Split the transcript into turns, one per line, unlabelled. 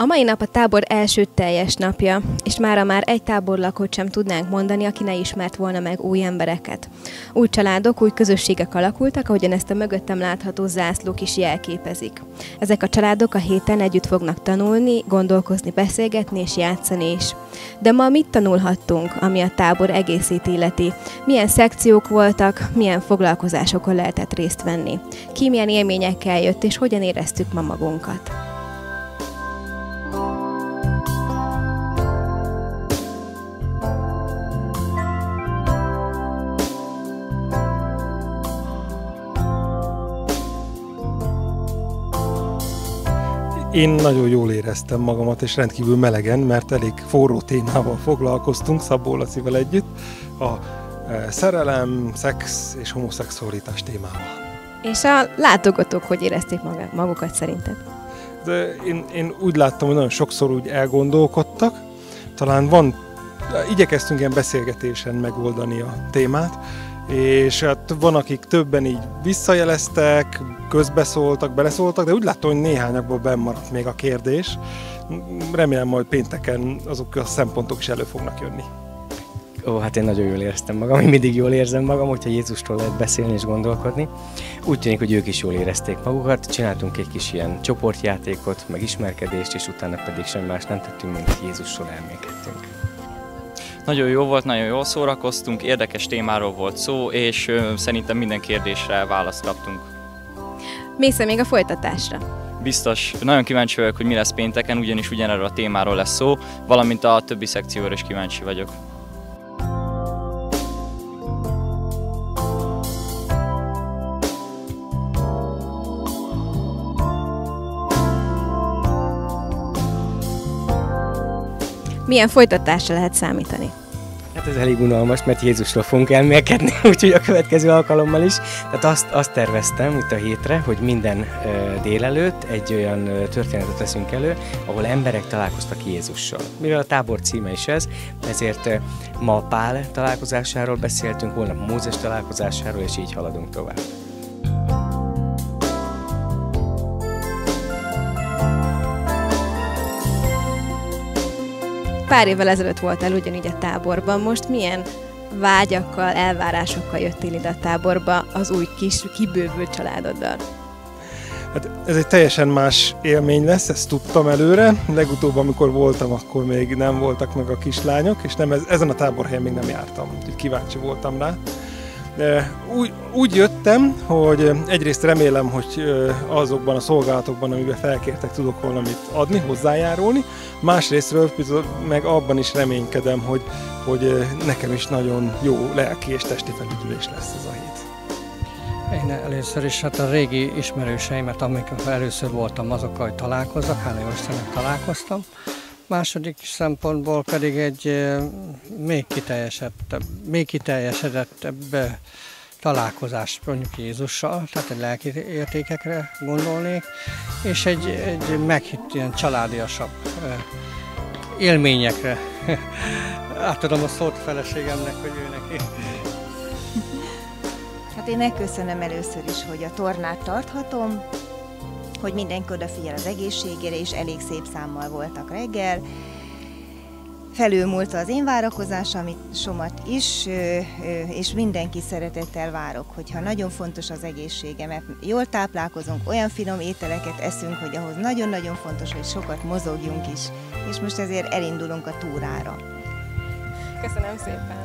A mai nap a tábor első teljes napja, és mára már egy táborlakót sem tudnánk mondani, aki ne ismert volna meg új embereket. Új családok, új közösségek alakultak, ahogyan ezt a mögöttem látható zászlók is jelképezik. Ezek a családok a héten együtt fognak tanulni, gondolkozni, beszélgetni és játszani is. De ma mit tanulhattunk, ami a tábor egészét illeti? Milyen szekciók voltak, milyen foglalkozásokon lehetett részt venni? Ki milyen élményekkel jött, és hogyan éreztük ma magunkat?
Én nagyon jól éreztem magamat, és rendkívül melegen, mert elég forró témával foglalkoztunk Szabó Lacival együtt, a szerelem, szex és homoszexualitás témával. És
a látogatók hogy érezték magukat szerinted?
De én úgy láttam, hogy nagyon sokszor úgy elgondolkodtak, igyekeztünk ilyen beszélgetésen megoldani a témát, és hát van, akik többen így visszajeleztek, közbeszóltak, beleszóltak, de úgy láttam, hogy néhányakból bennmaradt még a kérdés. Remélem, majd pénteken azok a szempontok is elő fognak jönni.
Hát én nagyon jól éreztem magam, én mindig jól érzem magam, hogyha Jézusról lehet beszélni és gondolkodni. Úgy tűnik, hogy ők is jól érezték magukat, csináltunk egy kis ilyen csoportjátékot, meg ismerkedést, és utána pedig semmi más nem tettünk, mint Jézusról elmélkedtünk.
Nagyon jó volt, nagyon jól szórakoztunk, érdekes témáról volt szó, és szerintem minden kérdésre választ kaptunk.
Mész-e még a folytatásra?
Biztos. Nagyon kíváncsi vagyok, hogy mi lesz pénteken, ugyanis ugyanerről a témáról lesz szó, valamint a többi szekcióra is kíváncsi vagyok.
Milyen folytatásra lehet számítani?
Hát ez elég unalmas, mert Jézusról fogunk elmélkedni, úgyhogy a következő alkalommal is. Tehát azt terveztem itt a hétre, hogy minden délelőtt egy olyan történetet veszünk elő, ahol emberek találkoztak Jézussal. Mivel a tábor címe is ez, ezért ma Pál találkozásáról beszéltünk, holnap Mózes találkozásáról, és így haladunk tovább.
Pár évvel ezelőtt voltál ugyanígy a táborban, most milyen vágyakkal, elvárásokkal jöttél ide a táborba az új kis, kibővült családoddal?
Hát ez egy teljesen más élmény lesz, ezt tudtam előre. Legutóbb, amikor voltam, akkor még nem voltak meg a kislányok, és ezen a táborhelyen még nem jártam, úgyhogy kíváncsi voltam rá. Úgy jöttem, hogy egyrészt remélem, hogy azokban a szolgálatokban, amiben felkértek, tudok valamit adni, hozzájárulni. Másrésztről meg abban is reménykedem, hogy nekem is nagyon jó lelki és testi felüdülés lesz ez a hét.
Én először is a régi ismerőseimet, amikor először voltam, azokkal, hogy találkozzak, hála jó Istennek találkoztam. Második szempontból pedig egy még kiteljesedettebb találkozás mondjuk Jézussal, tehát egy lelki értékekre gondolnék, és egy meghitt ilyen családiasabb élményekre. Átadom a szót a feleségemnek, hogy ő neki.
Hát én megköszönöm először is, hogy a tornát tarthatom, hogy mindenki odafigyel az egészségére, és elég szép számmal voltak reggel. Felülmúlta az én várakozásomat is, és mindenki szeretettel várok, hogyha nagyon fontos az egészsége, mert jól táplálkozunk, olyan finom ételeket eszünk, hogy ahhoz nagyon-nagyon fontos, hogy sokat mozogjunk is, és most ezért elindulunk a túrára.
Köszönöm szépen!